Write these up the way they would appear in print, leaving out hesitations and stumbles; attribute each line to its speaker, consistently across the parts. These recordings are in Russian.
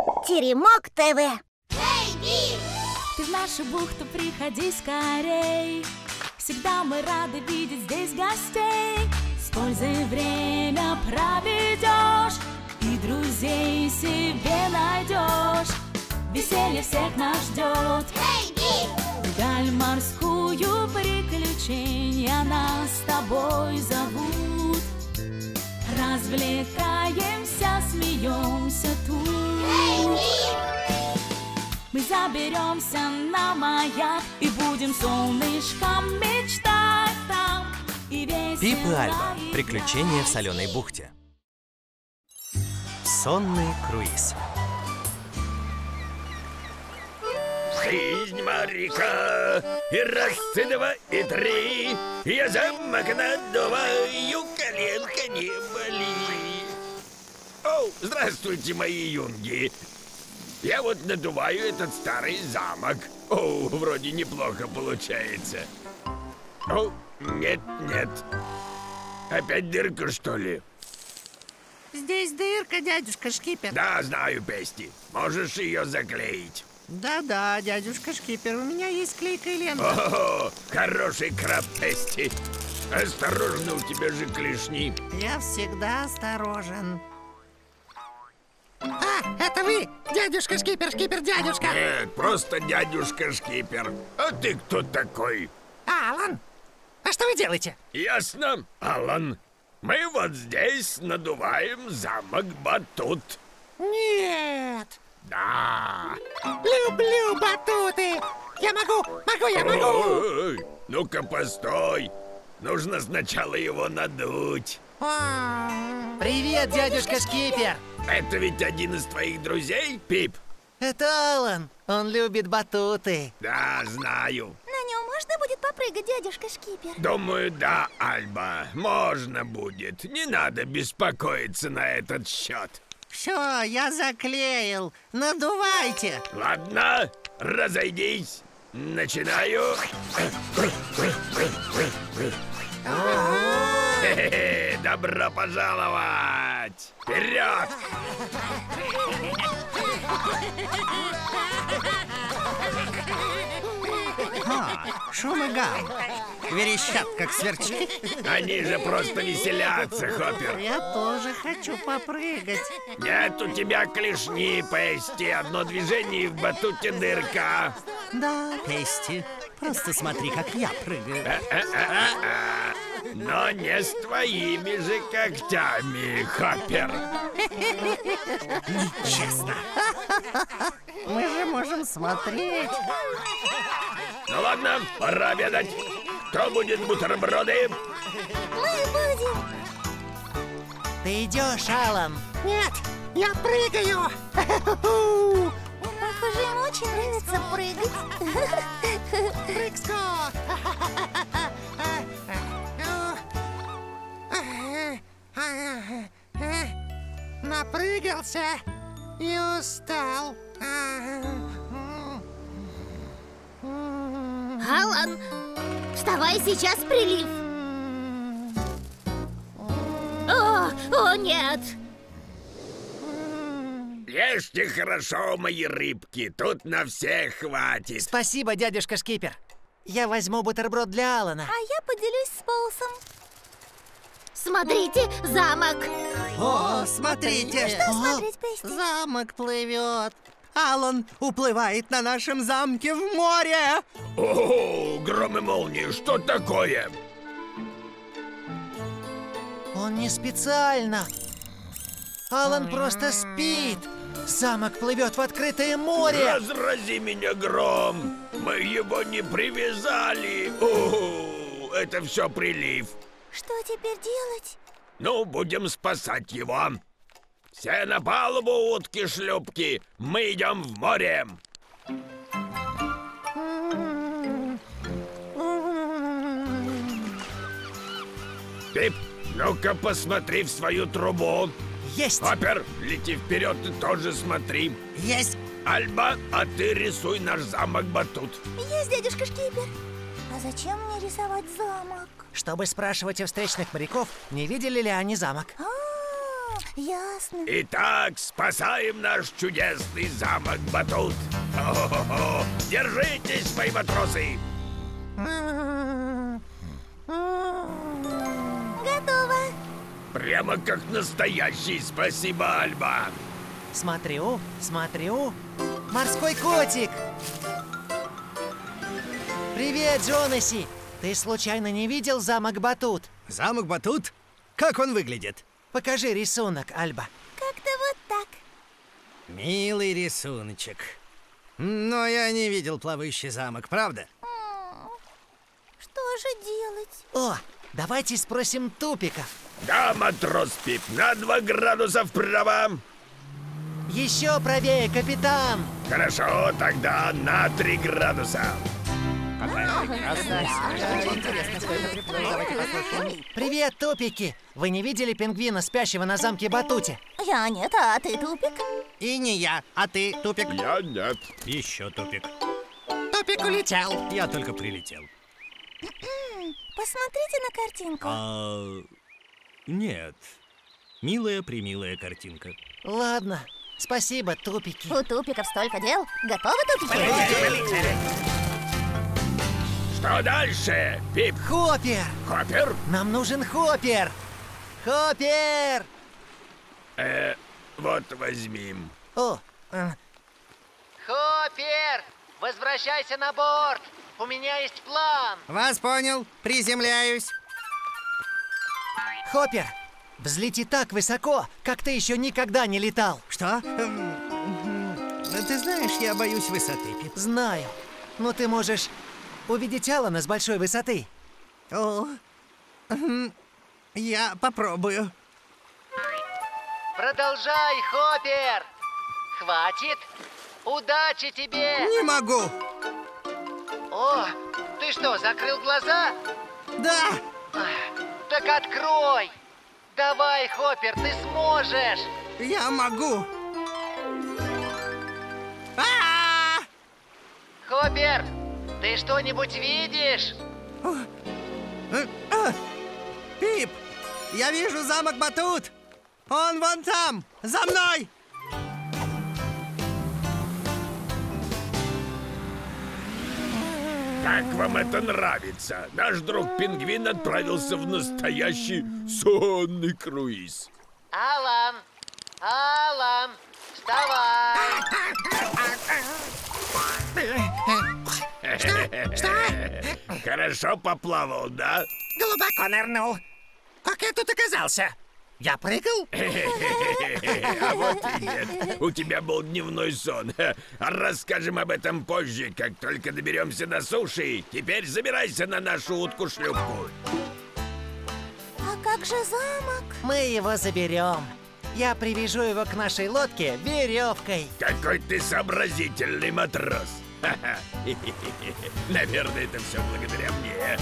Speaker 1: Теремок ТВ.
Speaker 2: Эй, Бип!
Speaker 3: Ты в нашу бухту приходи скорей. Всегда мы рады видеть здесь гостей. С пользой время проведешь и друзей себе найдешь. Веселье всех нас ждет.
Speaker 2: Эй, Бип!
Speaker 3: Даль морскую приключения нас с тобой зовут. Развлекаемся, смеемся тут.
Speaker 2: Эй, Бип!
Speaker 3: Мы заберемся на маяк и будем солнышком мечтать там. И весело.
Speaker 4: Пип и Альба. Приключения в соленой бухте. Сонный круиз.
Speaker 5: Жизнь моряка, и раз, и два, и три, я замок надуваю, коленка не болит. О, здравствуйте, мои юнги. Я вот надуваю этот старый замок. О, вроде неплохо получается. О, нет. Опять дырка, что ли?
Speaker 6: Здесь дырка, дядюшка Шкипер.
Speaker 5: Да, знаю, Пести. Можешь ее заклеить.
Speaker 6: Да, дядюшка Шкипер, у меня есть клейкая лента.
Speaker 5: О, хороший краб, Пести. Осторожно, у тебя же клешни.
Speaker 6: Я всегда осторожен. Это вы, дядюшка Шкипер, дядюшка.
Speaker 5: Нет, просто дядюшка Шкипер. А ты кто такой?
Speaker 6: Алан, а что вы делаете?
Speaker 5: Ясно, Алан. Мы вот здесь надуваем замок Батут.
Speaker 6: Нет.
Speaker 5: Да.
Speaker 6: Люблю батуты. Я могу.
Speaker 5: Ой, ну-ка, постой. Нужно сначала его надуть.
Speaker 6: Привет, дядюшка Шкипер.
Speaker 5: Это ведь один из твоих друзей, Пип?
Speaker 6: Это Алан. Он любит батуты.
Speaker 5: Да, знаю.
Speaker 1: На нем можно будет попрыгать, дядюшка Шкипер?
Speaker 5: Думаю, да, Альба. Можно будет. Не надо беспокоиться на этот счет.
Speaker 6: Все, я заклеил. Надувайте.
Speaker 5: Ладно, разойдись. Начинаю. Хе-хе-хе, добро пожаловать! Вперед!
Speaker 6: Шум и гам. Верещат, как сверчки.
Speaker 5: Они же просто веселятся, Хоппер.
Speaker 6: Я тоже хочу попрыгать.
Speaker 5: Нет у тебя клешни, Пести. Одно движение и в батуте дырка.
Speaker 6: Да, Пести. Просто смотри, как я прыгаю.
Speaker 5: Но не с твоими же когтями, Хоппер.
Speaker 6: Нечестно. Мы же можем смотреть.
Speaker 5: Ну ладно, пора обедать. Кто будет бутерброды?
Speaker 1: Мы будем.
Speaker 6: Ты идешь, Алан? Нет, я прыгаю.
Speaker 1: Похоже, ему очень нравится прыгать.
Speaker 6: Прыг-скок. Напрыгался и устал.
Speaker 1: Алан, вставай, сейчас прилив. О, нет.
Speaker 5: Ешьте хорошо, мои рыбки. Тут на всех хватит.
Speaker 6: Спасибо, дядюшка Шкипер. Я возьму бутерброд для Алана.
Speaker 1: А я поделюсь с Полосом. Смотрите, замок.
Speaker 6: О, смотрите.
Speaker 1: Что смотреть, Пести?
Speaker 6: Замок плывет. Алан уплывает на нашем замке в море.
Speaker 5: О, гром и молнии, что такое?
Speaker 6: Он не специально. Алан просто спит. Замок плывет в открытое море.
Speaker 5: Разрази меня, гром. Мы его не привязали. О, это все прилив.
Speaker 1: Что теперь делать?
Speaker 5: Ну, будем спасать его. Все на палубу, утки-шлюпки. Мы идем в море. Пип, ну-ка посмотри в свою трубу.
Speaker 6: Есть.
Speaker 5: Хоппер, лети вперед и тоже смотри.
Speaker 6: Есть.
Speaker 5: Альба, а ты рисуй наш замок Батут.
Speaker 1: Есть, дядюшка Шкипер. А зачем мне рисовать замок?
Speaker 6: Чтобы спрашивать у встречных моряков, не видели ли они замок.
Speaker 1: Ясно.
Speaker 5: Итак, спасаем наш чудесный замок Батут. О-хо-хо. Держитесь, мои матросы.
Speaker 1: Готово.
Speaker 5: Прямо как настоящий. Спасибо, Альба.
Speaker 7: Смотрю, смотрю. Морской котик! Привет, Джонаси! Ты случайно не видел замок Батут?
Speaker 6: Замок Батут? Как он выглядит?
Speaker 7: Покажи рисунок, Альба.
Speaker 1: Как-то вот так.
Speaker 6: Милый рисуночек. Но я не видел плавающий замок, правда?
Speaker 1: Что же делать?
Speaker 7: О, давайте спросим Тупика.
Speaker 5: Да, матрос Пип, на 2 градуса вправо.
Speaker 7: Еще правее, капитан!
Speaker 5: Хорошо, тогда на 3 градуса.
Speaker 7: Привет, Тупики! Вы не видели пингвина, спящего на замке Батуте?
Speaker 1: Я нет, а ты, Тупик?
Speaker 6: И не я, а ты, Тупик.
Speaker 5: Я нет.
Speaker 6: Еще Тупик.
Speaker 7: Тупик улетел.
Speaker 6: Я только прилетел.
Speaker 1: Посмотрите на картинку.
Speaker 6: Нет. Милая-примилая картинка.
Speaker 7: Ладно, спасибо, Тупики.
Speaker 1: У Тупиков столько дел. Готовы, Тупики?
Speaker 5: Что дальше, Пип?
Speaker 7: Хоппер!
Speaker 5: Хоппер?
Speaker 7: Нам нужен Хоппер! Хоппер!
Speaker 5: Вот возьми.
Speaker 7: О, Хоппер! Возвращайся на борт! У меня есть план!
Speaker 6: Вас понял. Приземляюсь.
Speaker 7: Хоппер, взлети так высоко, как ты еще никогда не летал.
Speaker 6: Что? Ты знаешь, я боюсь высоты, Пип.
Speaker 7: Знаю, но ты можешь увидеть Алана с большой высоты.
Speaker 6: О, я попробую.
Speaker 7: Продолжай, Хоппер! Хватит! Удачи тебе!
Speaker 6: Не могу.
Speaker 7: О, ты что, закрыл глаза?
Speaker 6: Да.
Speaker 7: Так открой! Давай, Хоппер, ты сможешь!
Speaker 6: Я могу.
Speaker 7: Хоппер, ты что-нибудь видишь?
Speaker 6: Пип, я вижу замок Батут. Он вон там, за мной.
Speaker 5: Как вам это нравится? Наш друг Пингвин отправился в настоящий сонный круиз.
Speaker 7: Алан! Алан! Вставай!
Speaker 5: Хорошо поплавал, да?
Speaker 6: Глубоко нырнул. Как я тут оказался? Я прыгал?
Speaker 5: А вот и нет. У тебя был дневной сон. Расскажем об этом позже, как только доберемся до суши. Теперь забирайся на нашу утку-шлюпку.
Speaker 1: А как же замок?
Speaker 7: Мы его заберем. Я привяжу его к нашей лодке веревкой.
Speaker 5: Какой ты сообразительный матрос. Ха-ха. Наверное, это все благодаря мне.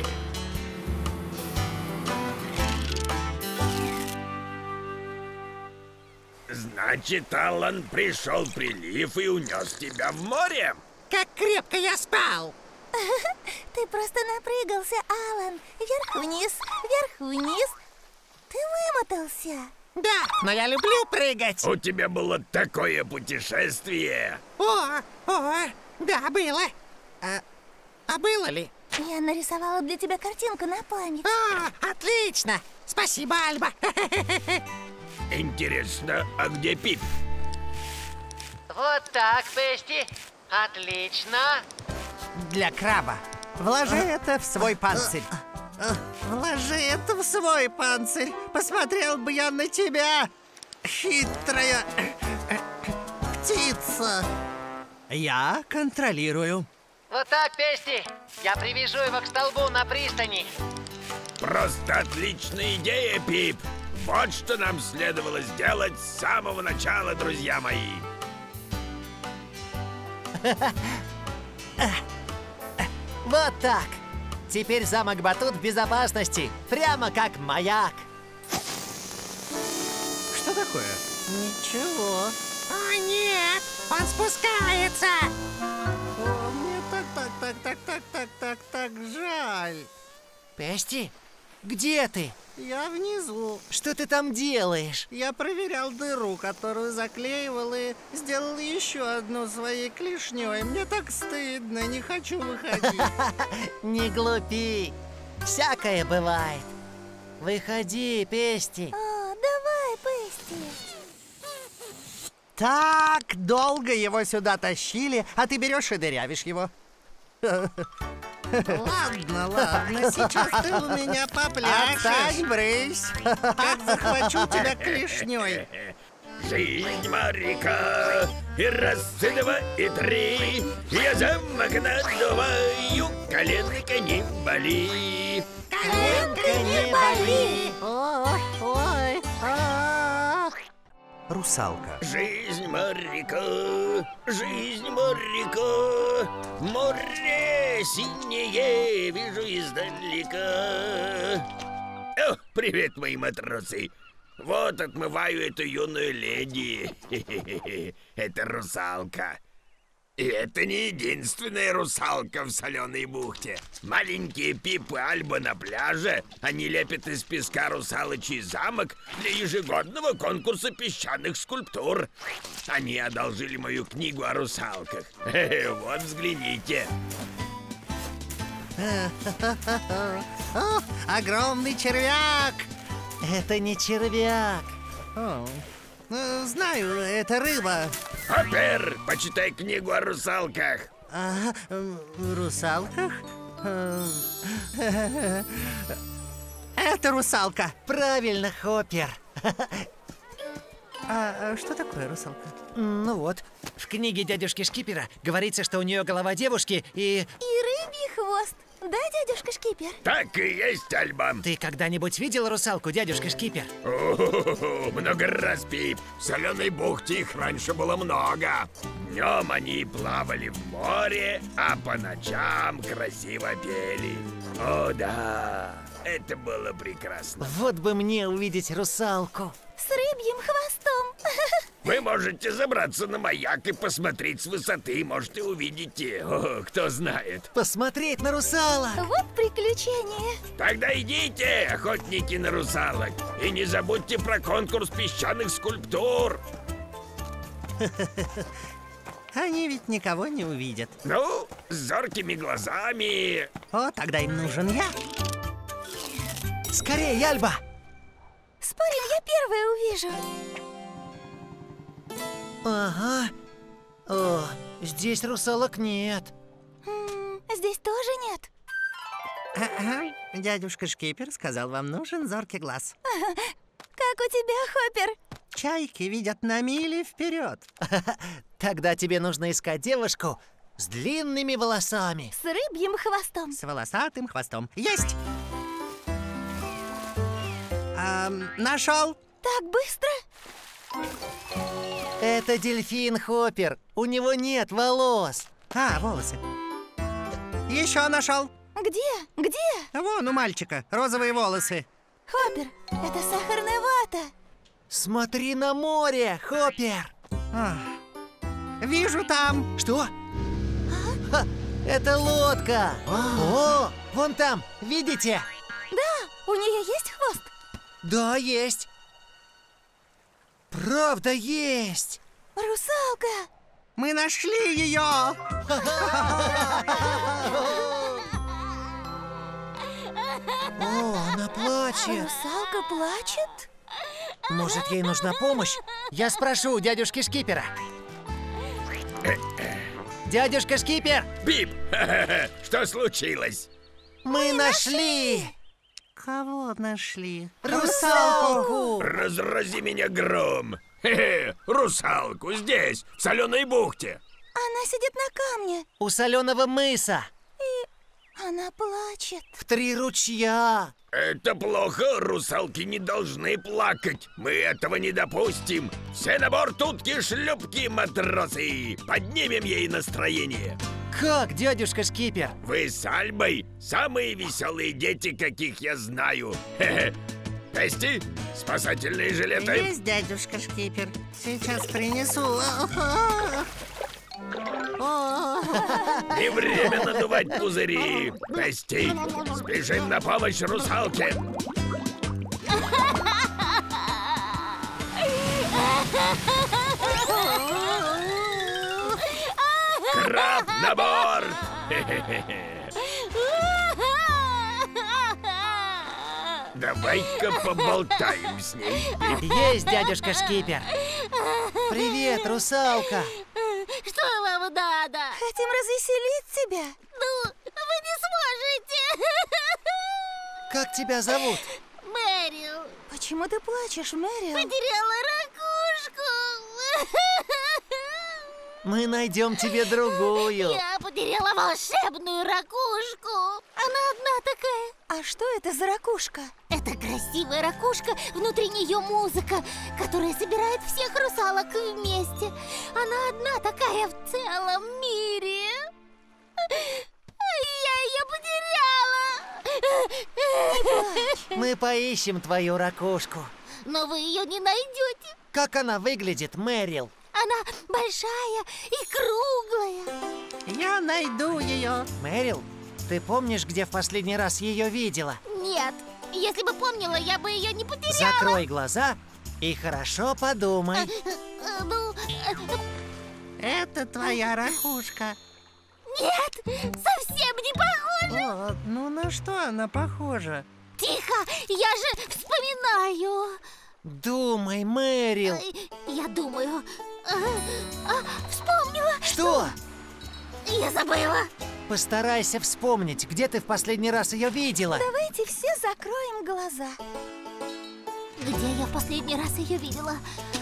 Speaker 5: Значит, Алан, пришел прилив и унес тебя в море?
Speaker 6: Как крепко я спал.
Speaker 1: Ты просто напрыгался, Алан. Вверх-вниз, вверх-вниз. Ты вымотался.
Speaker 6: Да, но я люблю прыгать.
Speaker 5: У тебя было такое путешествие.
Speaker 6: Да, было. А было ли?
Speaker 1: Я нарисовала для тебя картинку на память.
Speaker 6: Отлично. Спасибо, Альба.
Speaker 5: Интересно, а где Пип?
Speaker 7: Вот так, Пести. Отлично.
Speaker 6: Для краба. Вложи это в свой панцирь. Вложи это в свой панцирь. Посмотрел бы я на тебя, хитрая птица. Я контролирую.
Speaker 7: Вот так, Пести. Я привяжу его к столбу на пристани.
Speaker 5: Просто отличная идея, Пип. Вот что нам следовало сделать с самого начала, друзья мои.
Speaker 7: Вот так. Теперь замок Батут в безопасности. Прямо как маяк.
Speaker 6: Что такое?
Speaker 1: Ничего.
Speaker 6: О, нет! Он спускается! О, мне так жаль.
Speaker 7: Пести, Где ты?
Speaker 6: Я внизу.
Speaker 7: Что ты там делаешь?
Speaker 6: Я проверял дыру, которую заклеивал, и сделал еще одну своей клешней. Мне так стыдно, не хочу выходить.
Speaker 7: Не глупи. Всякое бывает. Выходи, Пести.
Speaker 1: Давай, Пести.
Speaker 6: Так долго его сюда тащили, а ты берешь и дырявишь его. Ладно, ладно, сейчас ты у меня попляшешь. Отстань, брысь. Как захвачу тебя клешней.
Speaker 5: Жизнь моряка, и раз, и два, и три. Я замок надуваю, коленка не боли.
Speaker 1: Коленка не боли.
Speaker 6: Ой, ой,
Speaker 4: Русалка.
Speaker 5: Жизнь моряка, море синее вижу издалека. О, привет, мои матросы. Вот отмываю эту юную леди. Это русалка. И это не единственная русалка в соленой бухте. Маленькие Пип и Альба на пляже. Они лепят из песка русалочий замок для ежегодного конкурса песчаных скульптур. Они одолжили мою книгу о русалках. Вот, взгляните.
Speaker 6: О, огромный червяк.
Speaker 7: Это не червяк.
Speaker 6: Знаю, это рыба.
Speaker 5: Хоппер, почитай книгу о русалках.
Speaker 6: Русалках? Это русалка.
Speaker 7: Правильно, Хоппер.
Speaker 6: А что такое русалка?
Speaker 7: Ну вот, в книге дядюшки Шкипера говорится, что у нее голова девушки и...
Speaker 1: И рыбий хвост. Да, дядюшка Шкипер?
Speaker 5: Так и есть, Альба.
Speaker 7: Ты когда-нибудь видел русалку, дядюшка Шкипер?
Speaker 5: О-хо-хо-хо, много раз, Пип. В соленой бухте их раньше было много. Днем они плавали в море, а по ночам красиво пели. О, да, это было прекрасно.
Speaker 7: Вот бы мне увидеть русалку.
Speaker 1: С рыбьим хвостом.
Speaker 5: Вы можете забраться на маяк и посмотреть с высоты, может, и увидите. О, кто знает.
Speaker 7: Посмотреть на русалок.
Speaker 1: Вот приключение.
Speaker 5: Тогда идите, охотники на русалок. И не забудьте про конкурс песчаных скульптур.
Speaker 6: Они ведь никого не увидят.
Speaker 5: Ну, с зоркими глазами.
Speaker 6: О, тогда им нужен я.
Speaker 7: Скорее, Альба!
Speaker 1: Спорим, я первая увижу.
Speaker 7: Ага. О, здесь русалок нет.
Speaker 1: Здесь тоже нет.
Speaker 6: Ага. Дядюшка Шкипер сказал, вам нужен зоркий глаз.
Speaker 1: Как у тебя, Хоппер?
Speaker 6: Чайки видят на мили вперед.
Speaker 7: Тогда тебе нужно искать девушку с длинными волосами.
Speaker 1: С рыбьим хвостом.
Speaker 6: С волосатым хвостом. Есть! Нашел!
Speaker 1: Так быстро?
Speaker 7: Это дельфин Хоппер. У него нет волос.
Speaker 6: Волосы. Еще нашел.
Speaker 1: Где? Где?
Speaker 6: Вон у мальчика розовые волосы.
Speaker 1: Хоппер, это сахарная вата.
Speaker 7: Смотри на море, Хоппер.
Speaker 6: Вижу там.
Speaker 7: Что? Ха, это лодка. О, вон там, видите?
Speaker 1: Да, у нее есть хвост?
Speaker 7: Да, есть. Правда, есть.
Speaker 1: Русалка.
Speaker 6: Мы нашли ее.
Speaker 7: О, она плачет.
Speaker 1: Русалка плачет?
Speaker 7: Может, ей нужна помощь? Я спрошу у дядюшки Шкипера. Дядюшка Шкипер!
Speaker 5: Пип, что случилось?
Speaker 7: Мы нашли!
Speaker 6: Кого нашли?
Speaker 7: Русалку!
Speaker 5: Разрази меня гром. Русалку здесь, в соленой бухте.
Speaker 1: Она сидит на камне.
Speaker 7: У соленого мыса.
Speaker 1: Она плачет.
Speaker 7: В 3 ручья.
Speaker 5: Это плохо, русалки не должны плакать. Мы этого не допустим. Все на борт утки-шлюпки, матросы. Поднимем ей настроение.
Speaker 7: Как, дядюшка Шкипер?
Speaker 5: Вы с Альбой самые веселые дети, каких я знаю. Пести, спасательные жилеты.
Speaker 6: Есть, дядюшка Шкипер. Сейчас принесу.
Speaker 5: Не время надувать пузыри. Тести, спешим на помощь русалке. Краб на борт! Давай-ка поболтаем с ней.
Speaker 7: Есть, дядюшка Шкипер. Привет, русалка.
Speaker 1: Что вам надо? Хотим развеселить тебя. Ну, вы не сможете.
Speaker 7: Как тебя зовут?
Speaker 1: Мэрил. Почему ты плачешь, Мэрил? Потеряла ракушку.
Speaker 7: Мы найдем тебе другую.
Speaker 1: Я потеряла волшебную ракушку. Она одна такая. А что это за ракушка? Это красивая ракушка, внутри нее музыка, которая собирает всех русалок вместе. Она одна такая в целом мире. Я ее потеряла.
Speaker 7: Мы поищем твою ракушку.
Speaker 1: Но вы ее не найдете.
Speaker 7: Как она выглядит, Мэрил?
Speaker 1: Она большая и круглая.
Speaker 6: Я найду ее.
Speaker 7: Мэрил, ты помнишь, где в последний раз ее видела?
Speaker 1: Нет, если бы помнила, я бы ее не потеряла.
Speaker 7: Закрой глаза и хорошо подумай.
Speaker 1: Ну,
Speaker 6: Это твоя ракушка.
Speaker 1: нет, совсем не похоже.
Speaker 6: О, ну на что она похожа?
Speaker 1: Тихо, я же вспоминаю.
Speaker 7: Думай, Мэрил.
Speaker 1: Я думаю. Вспомнила.
Speaker 7: Что?
Speaker 1: Я забыла.
Speaker 7: Постарайся вспомнить, где ты в последний раз ее видела.
Speaker 1: Давайте все закроем глаза. Где я в последний раз ее видела?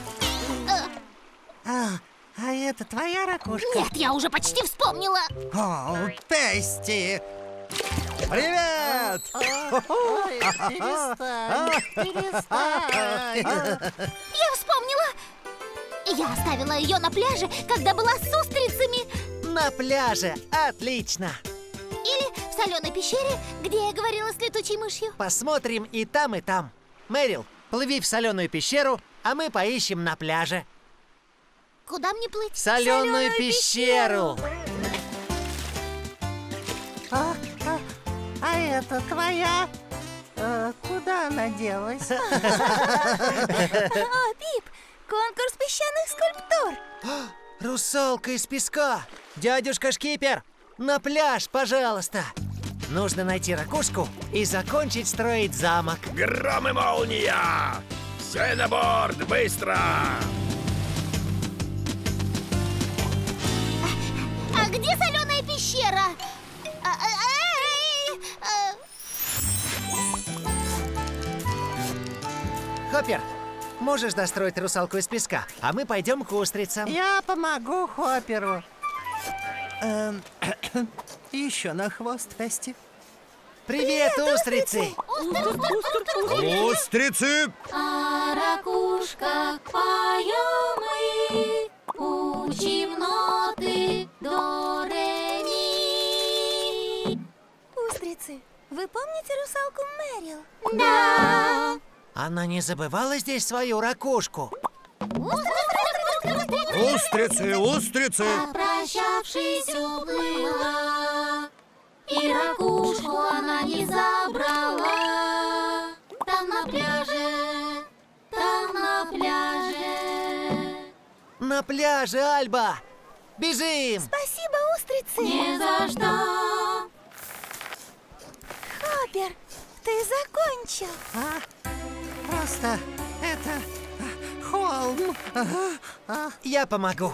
Speaker 6: А это твоя ракушка?
Speaker 1: Нет, я уже почти вспомнила.
Speaker 6: О, Тести! Привет!
Speaker 1: Ой, перестань. Я вспомнила. Я оставила ее на пляже, когда была с устрицами.
Speaker 7: На пляже. Отлично.
Speaker 1: Или в соленой пещере, где я говорила с летучей мышью.
Speaker 7: Посмотрим и там, и там. Мэрил, плыви в соленую пещеру, а мы поищем на пляже.
Speaker 1: Куда мне плыть?
Speaker 7: В соленую пещеру.
Speaker 6: А это твоя? Куда она делась?
Speaker 1: О, Пип, конкурс песчаных скульптур.
Speaker 7: Русалка из песка. Дядюшка Шкипер, на пляж, пожалуйста. Нужно найти ракушку и закончить строить замок.
Speaker 5: Гром и молния! Все на борт, быстро!
Speaker 1: А где соленая пещера?
Speaker 7: Хоппер, можешь достроить русалку из песка, а мы пойдем к устрицам.
Speaker 6: Я помогу Хопперу. Еще на хвост, Тести.
Speaker 7: Привет, устрицы!
Speaker 8: Устрицы!
Speaker 3: О ракушках поем мы, учим ноты до, ре, ми.
Speaker 1: Устрицы, вы помните русалку Мэрил?
Speaker 3: Да.
Speaker 7: Она не забывала здесь свою ракушку?
Speaker 8: Устрицы, устрицы!
Speaker 3: Попрощавшись, уплыла, и ракушку она не забрала. Там на пляже, там на пляже.
Speaker 7: На пляже, Альба! Бежим!
Speaker 1: Спасибо, устрицы.
Speaker 3: Не за что.
Speaker 1: Хоппер, ты закончил.
Speaker 6: Просто это холм.
Speaker 7: Я помогу.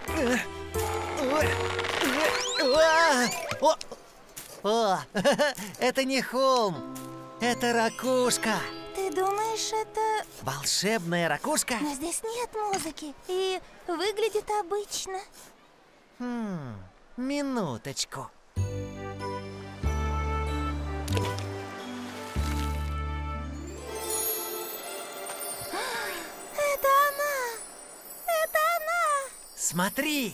Speaker 7: О, это не холм, это ракушка.
Speaker 1: Ты думаешь, это...
Speaker 7: Волшебная ракушка?
Speaker 1: Но здесь нет музыки и выглядит обычно.
Speaker 7: Минуточку.
Speaker 1: Это она! Это она!
Speaker 7: Смотри!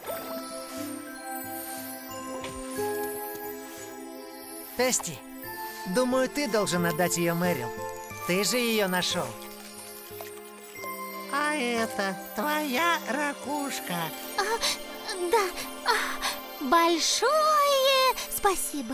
Speaker 7: Тести, думаю, ты должен отдать ее Мэрил. Ты же ее нашел.
Speaker 6: А это твоя ракушка.
Speaker 1: Да, большое спасибо.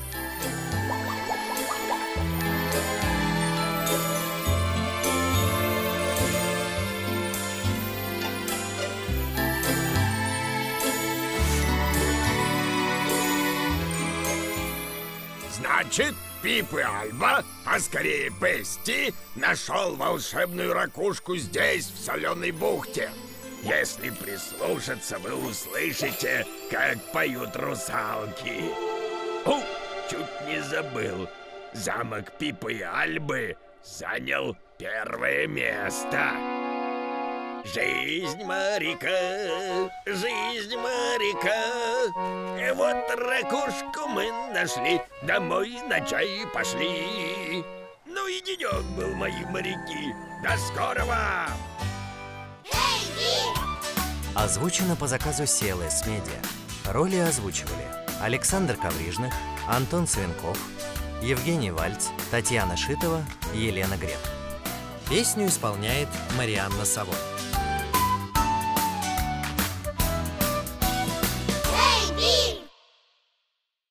Speaker 5: Значит, Пип и Альба, а скорее Пести, нашел волшебную ракушку здесь, в соленой бухте. Если прислушаться, вы услышите, как поют русалки. О, чуть не забыл. Замок Пипа и Альбы занял первое место. Жизнь моряка, жизнь моряка. Вот ракушку мы нашли, домой на чай пошли. Ну и денек был, мои моряки. До скорого!
Speaker 4: Озвучено по заказу CLS Media. Роли озвучивали Александр Коврижных, Антон Свинков, Евгений Вальц, Татьяна Шитова, Елена Грек. Песню исполняет Марианна Савон.